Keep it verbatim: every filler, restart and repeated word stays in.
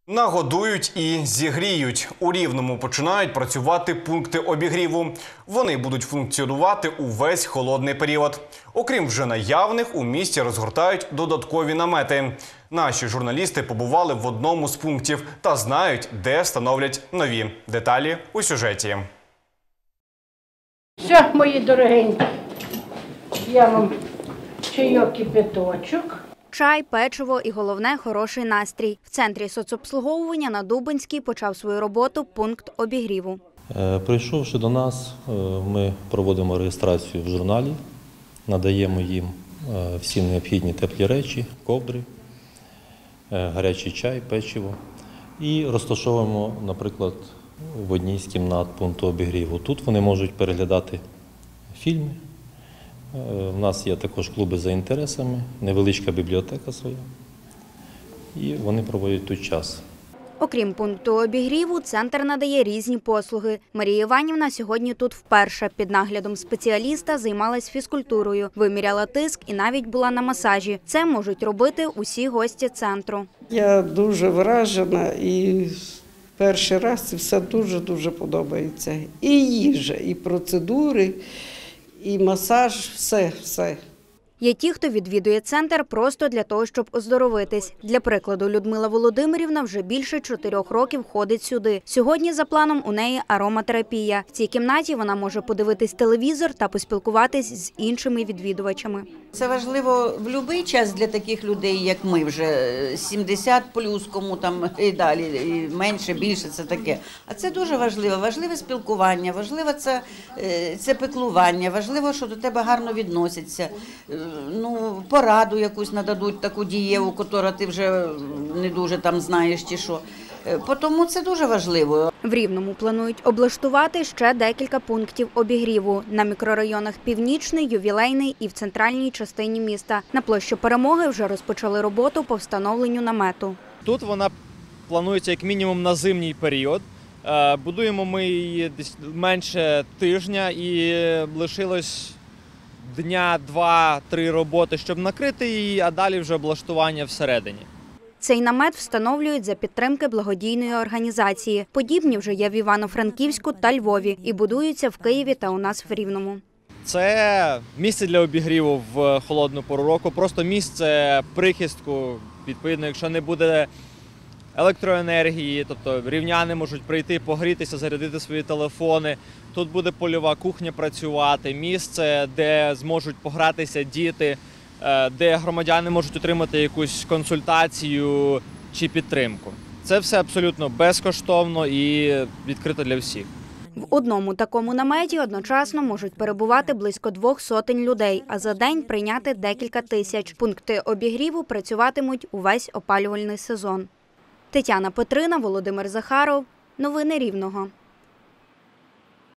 Нагодують і зігріють. У Рівному починають працювати пункти обігріву. Вони будуть функціонувати увесь холодний період. Окрім вже наявних, у місті розгортають додаткові намети. Наші журналісти побували в одному з пунктів та знають, де встановлять нові. Деталі у сюжеті. Все, мої дорогенькі, я вам чайок, кипяточок. Чай, печиво і, головне, хороший настрій. В центрі соцобслуговування на Дубинській почав свою роботу пункт обігріву. Прийшовши до нас, ми проводимо реєстрацію в журналі, надаємо їм всі необхідні теплі речі, ковдри, гарячий чай, печиво і розташовуємо, наприклад, в одній з кімнат пункту обігріву. Тут вони можуть переглядати фільми. У нас є також клуби за інтересами, невеличка бібліотека своя, і вони проводять тут час. Окрім пункту обігріву, центр надає різні послуги. Марія Іванівна сьогодні тут вперше. Під наглядом спеціаліста займалась фізкультурою, виміряла тиск і навіть була на масажі. Це можуть робити усі гості центру. Я дуже вражена і перший раз це все дуже-дуже подобається. І їжа, і процедури, і масаж, все, все. Є ті, хто відвідує центр просто для того, щоб оздоровитись. Для прикладу, Людмила Володимирівна вже більше чотирьох років ходить сюди. Сьогодні за планом у неї ароматерапія. В цій кімнаті вона може подивитись телевізор та поспілкуватись з іншими відвідувачами. Це важливо в будь-який час для таких людей, як ми, вже сімдесят плюс, кому там і далі, і менше, більше, це таке. А це дуже важливо. Важливе спілкування, важливо це, це піклування, важливо, що до тебе гарно відносяться. Ну, пораду якусь нададуть, таку дієву, яку ти вже не дуже там знаєш чи що. Тому це дуже важливо. В Рівному планують облаштувати ще декілька пунктів обігріву на мікрорайонах Північний, Ювілейний і в центральній частині міста. На площі Перемоги вже розпочали роботу по встановленню намету. Тут вона планується як мінімум на зимній період. Будуємо ми її десь менше тижня і лишилось дня, два-три роботи, щоб накрити її, а далі вже облаштування всередині. Цей намет встановлюють за підтримки благодійної організації. Подібні вже є в Івано-Франківську та Львові і будуються в Києві та у нас в Рівному. Це місце для обігріву в холодну пору року, просто місце прихистку. Відповідно, якщо не буде електроенергії, тобто рівняни можуть прийти, погрітися, зарядити свої телефони. Тут буде польова кухня працювати, місце, де зможуть погратися діти, де громадяни можуть отримати якусь консультацію чи підтримку. Це все абсолютно безкоштовно і відкрито для всіх. В одному такому наметі одночасно можуть перебувати близько двох сотень людей, а за день прийняти декілька тисяч. Пункти обігріву працюватимуть увесь опалювальний сезон. Тетяна Петрина, Володимир Захаров. Новини Рівного.